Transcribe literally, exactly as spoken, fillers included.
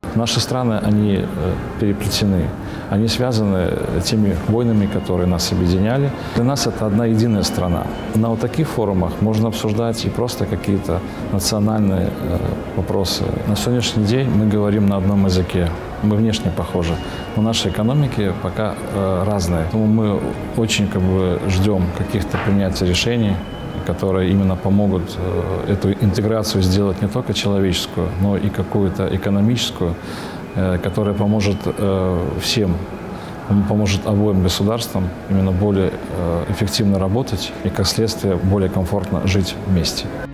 Наши страны, они переплетены, они связаны теми войнами, которые нас объединяли. Для нас это одна единая страна. На вот таких форумах можно обсуждать и просто какие-то национальные вопросы. На сегодняшний день мы говорим на одном языке. Мы внешне похожи, но наши экономики пока э, разные. Поэтому мы очень как бы ждем каких-то принятия решений, которые именно помогут э, эту интеграцию сделать не только человеческую, но и какую-то экономическую, э, которая поможет э, всем, поможет обоим государствам именно более э, эффективно работать и, как следствие, более комфортно жить вместе.